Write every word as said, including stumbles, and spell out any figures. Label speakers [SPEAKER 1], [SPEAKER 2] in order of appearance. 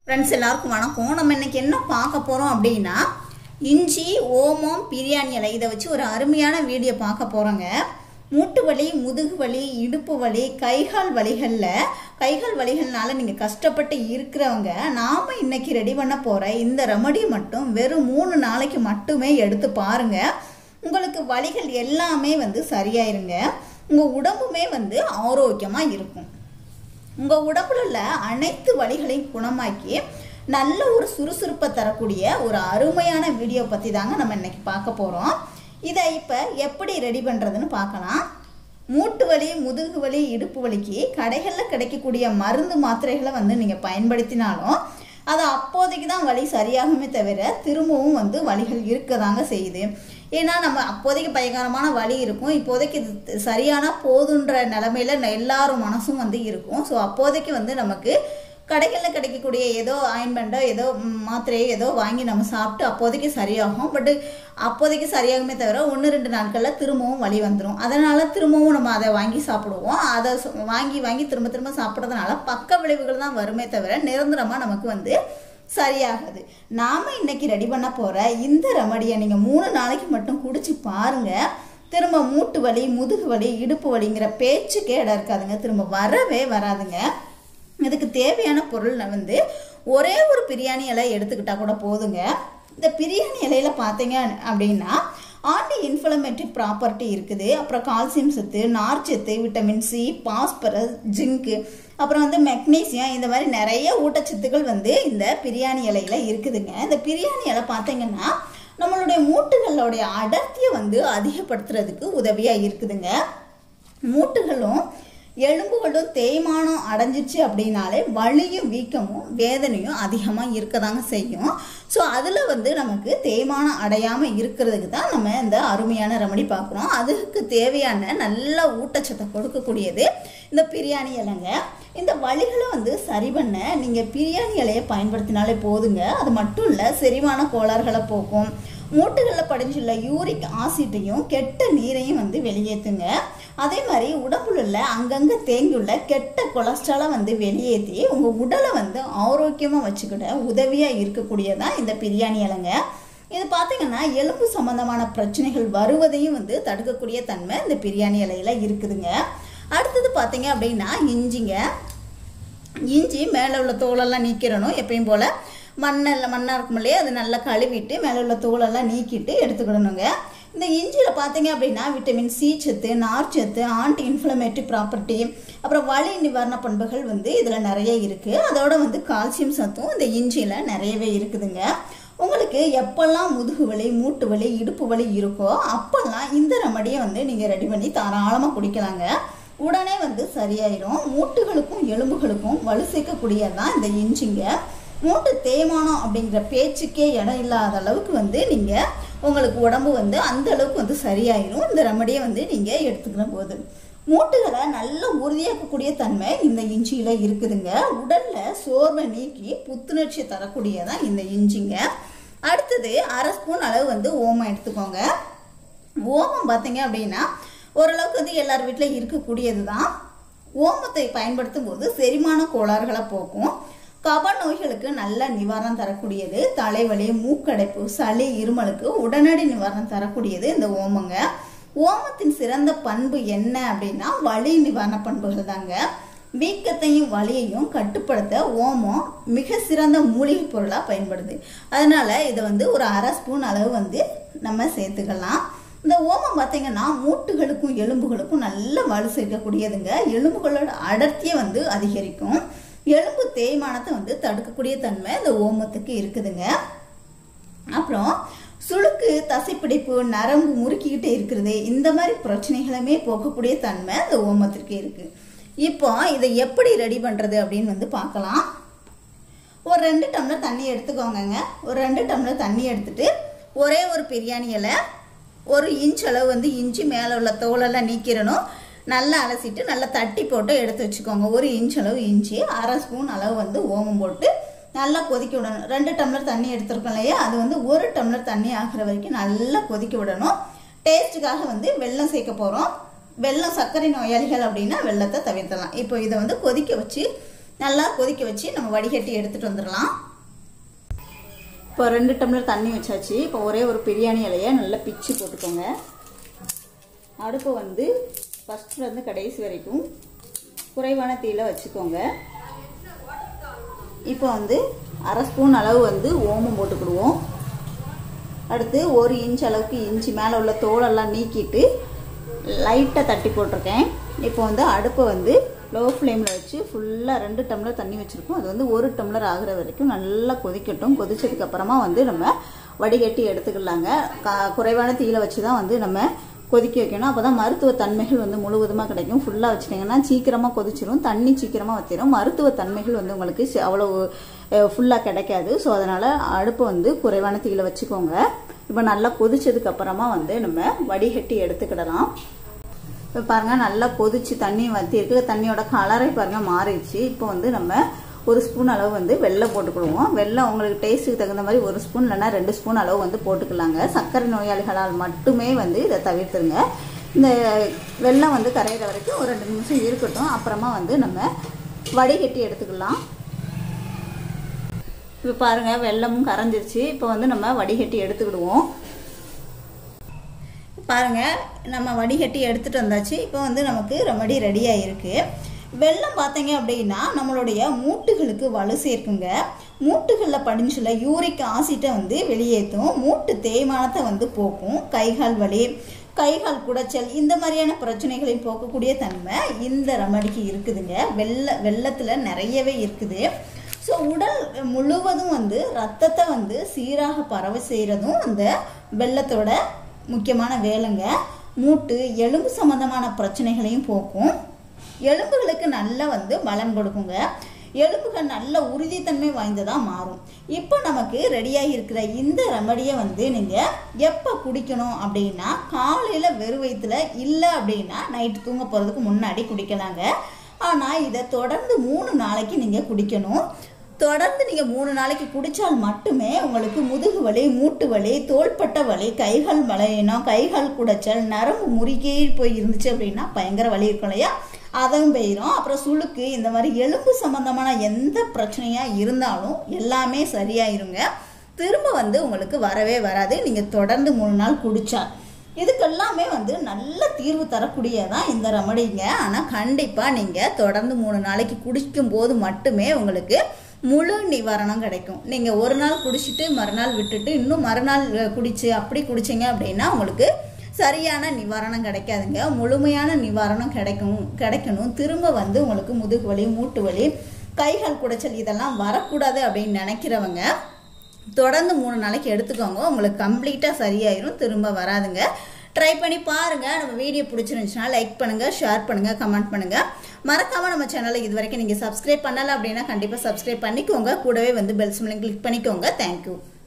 [SPEAKER 1] Friends எல்லாருக்கும் வணக்கம். நம்ம இன்னைக்கு என்ன பார்க்க போகிறோம் அப்படின்னா இஞ்சி ஓமம் பிரியாணி இலை இதை வச்சு ஒரு அருமையான வீடியோ பார்க்க போகிறோங்க. மூட்டு வலி, முதுகு வலி, இடுப்பு வலி, கைகால் வலிகளில் கைகால் வலிகள்னால நீங்கள் கஷ்டப்பட்டு இருக்கிறவங்க நாம் இன்னைக்கு ரெடி பண்ண போகிற இந்த ரெமடி மட்டும் வெறும் மூணு நாளைக்கு மட்டுமே எடுத்து பாருங்கள். உங்களுக்கு வலிகள் எல்லாமே வந்து சரியாயிருங்க. உங்கள் உடம்புமே வந்து ஆரோக்கியமாக இருக்கும். உங்கள் உடம்புல உள்ள அனைத்து வலிகளையும் குணமாக்கி நல்ல ஒரு சுறுசுறுப்பை தரக்கூடிய ஒரு அருமையான வீடியோ பற்றி தாங்க நம்ம இன்னைக்கு பார்க்க போகிறோம். இதை இப்போ எப்படி ரெடி பண்ணுறதுன்னு பார்க்கலாம். மூட்டு வலி, முதுகு வலி, இடுப்பு வலிக்கு கடைகளில் கிடைக்கக்கூடிய மருந்து மாத்திரைகளை வந்து நீங்கள் பயன்படுத்தினாலும் அது அப்போதைக்கு தான் வலி சரியாகுமே தவிர திரும்பவும் வந்து வலிகள் இருக்க தாங்க செய்யுது. ஏன்னா நம்ம அப்போதைக்கு பயங்கரமான வலி இருக்கும், இப்போதைக்கு இது சரியான போதுன்ற நிலமையில எல்லாரும் மனசும் வந்து இருக்கும். ஸோ அப்போதைக்கு வந்து நமக்கு கடைகளில் கிடைக்கக்கூடிய ஏதோ ஆயின்மெண்ட்டோ ஏதோ மாத்திரையோ ஏதோ வாங்கி நம்ம சாப்பிட்டு அப்போதைக்கு சரியாகும். பட்டு அப்போதைக்கு சரியாகுமே தவிர ஒன்று ரெண்டு நாட்களில் திரும்பவும் வலி வந்துடும். அதனால் திரும்பவும் நம்ம அதை வாங்கி சாப்பிடுவோம். அதை வாங்கி வாங்கி திரும்ப திரும்ப சாப்பிட்றதுனால பக்க விளைவுகள் தான் வருமே தவிர நிரந்தரமாக நமக்கு வந்து சரியாகுது. நாம் இன்னைக்கு ரெடி பண்ண போகிற இந்த ரெமடியை நீங்கள் மூணு நாளைக்கு மட்டும் குடிச்சு பாருங்கள். திரும்ப மூட்டு வலி, முதுகு வலி, இடுப்பு வலிங்கிற பேச்சுக்கே இடம் இருக்காதுங்க, திரும்ப வரவே வராதுங்க. இதுக்கு தேவையான பொருள் வந்து ஒரே ஒரு பிரியாணி இலை எடுத்துக்கிட்டா கூட போதுங்க. இந்த பிரியாணி இலையில பார்த்தீங்க அப்படின்னா ஆன்டி இன்ஃப்ளமேட்டரி ப்ராப்பர்ட்டி இருக்குது. அப்புறம் கால்சியம் சத்து, நார்ச்சத்து, விட்டமின் சி, பாஸ்பரஸ், ஜிங்கு, அப்புறம் வந்து மெக்னீசியம், இந்த மாதிரி நிறைய ஊட்டச்சத்துக்கள் வந்து இந்த பிரியாணி இலையில இருக்குதுங்க. இந்த பிரியாணி இலை பார்த்தீங்கன்னா நம்மளுடைய மூட்டுகளுடைய அடர்த்தியை வந்து அதிகப்படுத்துறதுக்கு உதவியாக இருக்குதுங்க. மூட்டுகளும் எலும்புகளும் தேய்மானம் அடைஞ்சிச்சு அப்படின்னாலே வலியும் வீக்கமும் வேதனையும் அதிகமாக இருக்க தாங்க செய்யும். ஸோ அதில் வந்து நமக்கு தேய்மானம் அடையாமல் இருக்கிறதுக்கு தான் நம்ம இந்த அருமையான ரெமடி பார்க்குறோம். அதுக்கு தேவையான நல்ல ஊட்டச்சத்தை கொடுக்கக்கூடியது இந்த பிரியாணி இலைங்க. இந்த வலிகளை வந்து சரி பண்ண நீங்கள் பிரியாணி இலையை பயன்படுத்தினாலே போதுங்க. அது மட்டும் இல்லை, செரிமான கோளாறுகளை போக்கும், மூட்டுகளில் படிஞ்சுள்ள யூரிக் ஆசிட்டையும் கெட்ட நீரையும் வந்து வெளியேற்றுங்க. அதே மாதிரி உடம்புல உள்ள அங்கங்கே தேங்கியுள்ள கெட்ட கொலஸ்ட்ராலை வந்து வெளியேற்றி உங்கள் உடலை வந்து ஆரோக்கியமாக வச்சுக்கிட உதவியாக இருக்கக்கூடியதான் இந்த பிரியாணி இலைங்க. இது பார்த்தீங்கன்னா எலும்பு சம்பந்தமான பிரச்சனைகள் வருவதையும் வந்து தடுக்கக்கூடிய தன்மை இந்த பிரியாணி இலையில இருக்குதுங்க. அடுத்தது பார்த்தீங்க அப்படின்னா இஞ்சிங்க. இஞ்சி மேலே உள்ள தோலெல்லாம் நீக்கிடணும். எப்பயும் போல் மண்ணில் மண்ணாக இருக்கும் இல்லையா, அது நல்லா கழுவிட்டு மேலே உள்ள தோலெல்லாம் நீக்கிட்டு எடுத்துக்கிடணுங்க. இந்த இஞ்சியில் பார்த்தீங்க அப்படின்னா விட்டமின் சி சத்து, நார்ச்சத்து, ஆன்டி இன்ஃப்ளமேட்டரி ப்ராப்பர்ட்டி, அப்புறம் வலி நிவாரண பண்புகள் வந்து இதில் நிறைய இருக்குது. அதோட வந்து கால்சியம் சத்தும் இந்த இஞ்சியில் நிறையவே இருக்குதுங்க. உங்களுக்கு எப்பெல்லாம் முதுகு வலி, மூட்டு வலி, இடுப்பு வலி இருக்கோ அப்போல்லாம் இந்த ரெமடியை வந்து நீங்கள் ரெடி பண்ணி தாராளமாக குடிக்கலாங்க. உடனே வந்து சரியாயிரும். மூட்டுகளுக்கும் எலும்புகளுக்கும் வலு சேர்க்கக்கூடியதான் இந்த இஞ்சிங்க. மூட்டு தேய்மானம் அப்படிங்கிற பேச்சுக்கே இடம் இல்லாத அளவுக்கு வந்து நீங்கள் உங்களுக்கு உடம்பு வந்து அந்த அளவுக்கு வந்து சரியாயிரும் இந்த ரெமடியை வந்து நீங்கள் எடுத்துக்கிற போது. மூட்டுகளை நல்ல உறுதியாக்கக்கூடிய தன்மை இந்த இஞ்சியில் இருக்குதுங்க. உடலில் சோர்வை நீக்கி புத்துணர்ச்சி தரக்கூடியதான் இந்த இஞ்சிங்க. அடுத்தது அரை ஸ்பூன் அளவு வந்து ஓமம் எடுத்துக்கோங்க. ஓமம் பார்த்தீங்க அப்படின்னா ஓரளவுக்கு வந்து எல்லார் வீட்டில் இருக்கக்கூடியது தான். ஓமத்தை பயன்படுத்தும் போது செரிமான கோளாறுகளை போக்கும், கப நோய்களுக்கு நல்ல நிவாரணம் தரக்கூடியது, தலைவலி, மூக்கடைப்பு, சளி, இருமலுக்கு உடனடி நிவாரணம் தரக்கூடியது இந்த ஓமங்க. ஓமத்தின் சிறந்த பண்பு என்ன அப்படின்னா வலி நிவாரண பண்புகள் தாங்க. வீக்கத்தையும் வலியையும் கட்டுப்படுத்த ஓமம் மிக சிறந்த மூலிகை பொருளாக பயன்படுது. அதனால இதை வந்து ஒரு அரை ஸ்பூன் அளவு வந்து நம்ம சேர்த்துக்கலாம். இந்த ஓமம் பார்த்தீங்கன்னா மூட்டுகளுக்கும் எலும்புகளுக்கும் நல்ல வலு சேர்க்கக்கூடியதுங்க. எலும்புகளோட அடர்த்தியை வந்து அதிகரிக்கும், எலும்பு தேய்மானத்தை வந்து தடுக்கக்கூடிய தன்மை இந்த ஓமத்துக்கு இருக்குதுங்க. அப்புறம் சுளுக்கு, தசைப்பிடிப்பு, நரம்பு முறுக்கிக்கிட்டே இருக்கிறது, இந்த மாதிரி பிரச்சனைகளுமே போகக்கூடிய தன்மை இந்த ஓமத்திற்கு இருக்கு. இப்போ இதை எப்படி ரெடி பண்றது அப்படின்னு வந்து பார்க்கலாம். ஒரு ரெண்டு டம்ளர் தண்ணி எடுத்துக்கோங்க. ஒரு ரெண்டு டம்ளர் தண்ணி எடுத்துட்டு ஒரே ஒரு பிரியாணி இலை, ஒரு இன்ச் அளவு வந்து இஞ்சி மேலே உள்ள தோலெல்லாம் நீக்கிடணும். நல்லா அலசிட்டு நல்லா தட்டி போட்டு எடுத்து வச்சுக்கோங்க. ஒரு இன்ச் அளவு இஞ்சி, அரை ஸ்பூன் அளவு வந்து ஓமம் போட்டு நல்லா கொதிக்க விடணும். ரெண்டு டம்ளர் தண்ணி எடுத்துருக்கோம் இல்லையா, அது வந்து ஒரு டம்ளர் தண்ணி ஆகிற வரைக்கும் நல்லா கொதிக்க விடணும். டேஸ்ட்டுக்காக வந்து வெல்லம் சேர்க்க போகிறோம். வெல்லம் சர்க்கரை நோயாளிகள் அப்படின்னா வெல்லத்தை தவிர்த்தலாம். இப்போ இதை வந்து கொதிக்க வச்சு நல்லா கொதிக்க வச்சு நம்ம வடிகட்டி எடுத்துகிட்டு வந்துடலாம். இப்போ ரெண்டு டம்ளர் தண்ணி வச்சாச்சு. இப்போ ஒரே ஒரு பிரியாணி இலையை நல்லா பிச்சு போட்டுக்கோங்க. அடுப்பை வந்து ஃபஸ்ட்லேருந்து கடைசி வரைக்கும் குறைவான தீயில வச்சுக்கோங்க. இப்போ வந்து அரை ஸ்பூன் அளவு வந்து ஓமம் போட்டுக்கிடுவோம். அடுத்து ஒரு இன்ச் அளவுக்கு இஞ்சி மேலே உள்ள தோலெல்லாம் நீக்கிட்டு லைட்டாக தட்டி போட்டிருக்கேன். இப்போ வந்து அடுப்பை வந்து லோ ஃப்ளேமில் வச்சு ஃபுல்லாக ரெண்டு டம்ளர் தண்ணி வச்சுருக்கோம். அது வந்து ஒரு டம்ளர் ஆகிற வரைக்கும் நல்லா கொதிக்கட்டும். கொதிச்சதுக்கப்புறமா வந்து நம்ம வடிகட்டி எடுத்துக்கலாங்க. கா குறைவான தீயில வச்சு தான் வந்து நம்ம கொதிக்க வைக்கணும். அப்போ தான் மருத்துவ தன்மைகள் வந்து முழுவதுமாக கிடைக்கும். ஃபுல்லாக வச்சுட்டிங்கன்னா சீக்கிரமாக கொதிச்சிடும், தண்ணி சீக்கிரமாக வற்றிடும், மருத்துவ தன்மைகள் வந்து உங்களுக்கு அவ்வளோ ஃபுல்லாக கிடைக்காது. ஸோ அதனால் அடுப்பை வந்து குறைவான தீயில வச்சுக்கோங்க. இப்போ நல்லா கொதிச்சதுக்கப்புறமா வந்து நம்ம வடிகட்டி எடுத்துக்கிடலாம். இப்போ பாருங்கள் நல்லா கொதிச்சு தண்ணி வற்றிருக்கு. தண்ணியோட கலரை பாருங்கள் மாறிடுச்சு. இப்போ வந்து நம்ம ஒரு ஸ்பூன் அளவு வந்து வெல்லம் போட்டுக்கிடுவோம். வெல்லம் உங்களுக்கு டேஸ்ட்டுக்கு தகுந்த மாதிரி ஒரு ஸ்பூன் இல்லைன்னா ரெண்டு ஸ்பூன் அளவு வந்து போட்டுக்கலாங்க. சர்க்கரை நோயாளிகளால் மட்டுமே வந்து இதை தவிர்த்துருங்க. இந்த வெல்லம் வந்து கரையிற வரைக்கும் ஒரு ரெண்டு நிமிஷம் இருக்கட்டும். அப்புறமா வந்து நம்ம வடிகட்டி எடுத்துக்கலாம். இப்போ பாருங்கள் வெல்லமும் கரைஞ்சிருச்சு. இப்போ வந்து நம்ம வடிகட்டி எடுத்துக்கிடுவோம். பாருங்கள் நம்ம வடிகட்டி எடுத்துகிட்டு வந்தாச்சு. இப்போ வந்து நமக்கு ரெமடி ரெடியாக இருக்குது. வெல்லம் பார்த்தீங்க அப்படின்னா நம்மளுடைய மூட்டுகளுக்கு வலு சேர்க்குங்க. மூட்டுகளில் படிஞ்சுள்ள யூரிக் ஆசிட்டை வந்து வெளியேற்றும், மூட்டு தேய்மானத்தை வந்து போக்கும், கைகால் வலி, கைகால் குடைச்சல் இந்த மாதிரியான பிரச்சனைகளையும் போக்கக்கூடிய தன்மை இந்த ரெமடிக்கு இருக்குதுங்க. வெள்ள வெள்ளத்தில் நிறையவே இருக்குது. ஸோ உடல் முழுவதும் வந்து ரத்தத்தை வந்து சீராக பரவ செய்கிறதும் அந்த வெள்ளத்தோட முக்கியமான வேலைங்க. மூட்டு எலும்பு சம்பந்தமான பிரச்சனைகளையும் போக்கும், எலும்புகளுக்கு நல்ல வந்து பலம் கொடுக்குங்க. எலும்புகள் நல்ல உறுதித்தன்மை வாய்ந்ததாக மாறும். இப்போ நமக்கு ரெடியாக இருக்கிற இந்த ரெமடியை வந்து நீங்கள் எப்போ குடிக்கணும் அப்படின்னா காலையில் வெறும் வயிற்றுல இல்லை அப்படின்னா நைட்டு தூங்க போகிறதுக்கு முன்னாடி குடிக்கலாங்க. ஆனால் இதை தொடர்ந்து மூணு நாளைக்கு நீங்கள் குடிக்கணும். தொடர்ந்து நீங்கள் மூணு நாளைக்கு குடித்தால் மட்டுமே உங்களுக்கு முதுகு வலி, மூட்டு வலி, தோள்பட்ட வலி, கைகால் வலியினம், கைகால் குடைச்சல், நரம்பு முறுக்கி போய் இருந்துச்சு அப்படின்னா பயங்கர வலி இருக்கும் இல்லையா, அதுவும் போயிடும். அப்புறம் சுளுக்கு இந்த மாதிரி எலும்பு சம்பந்தமான எந்த பிரச்சனையாக இருந்தாலும் எல்லாமே சரியாயிருங்க. திரும்ப வந்து உங்களுக்கு வரவே வராது நீங்கள் தொடர்ந்து மூணு நாள் குடித்தா. இதுக்கெல்லாமே வந்து நல்ல தீர்வு தரக்கூடியதான் இந்த ரெமடிங்க. ஆனால் கண்டிப்பாக நீங்கள் தொடர்ந்து மூணு நாளைக்கு குடிக்கும் போது மட்டுமே உங்களுக்கு முழு நிவாரணம் கிடைக்கும். நீங்கள் ஒரு நாள் குடிச்சிட்டு மறுநாள் விட்டுட்டு இன்னும் மறுநாள் குடிச்சு அப்படி குடிச்சிங்க அப்படின்னா உங்களுக்கு சரியான நிவாரணம் கிடைக்காதுங்க. முழுமையான நிவாரணம் கிடைக்கும் கிடைக்கணும் திரும்ப வந்து உங்களுக்கு முதுகு வலி, மூட்டு வலி, கைகால் குடைச்சல் இதெல்லாம் வரக்கூடாது அப்படின்னு நினைக்கிறவங்க தொடர்ந்து மூணு நாளைக்கு எடுத்துக்கோங்க. உங்களுக்கு கம்ப்ளீட்டாக சரியாயிரும், திரும்ப வராதுங்க. ட்ரை பண்ணி பாருங்கள். நம்ம வீடியோ பிடிச்சிருந்துச்சுன்னா லைக் பண்ணுங்கள், ஷேர் பண்ணுங்கள், கமெண்ட் பண்ணுங்கள். மறக்காமல் நம்ம சேனலை இது வரைக்கும் நீங்கள் சப்ஸ்கிரைப் பண்ணலை அப்படின்னா கண்டிப்பாக சப்ஸ்கிரைப் பண்ணிக்கோங்க. கூடவே வந்து பெல் சிம்லையும் கிளிக் பண்ணிக்கோங்க. தேங்க்யூ.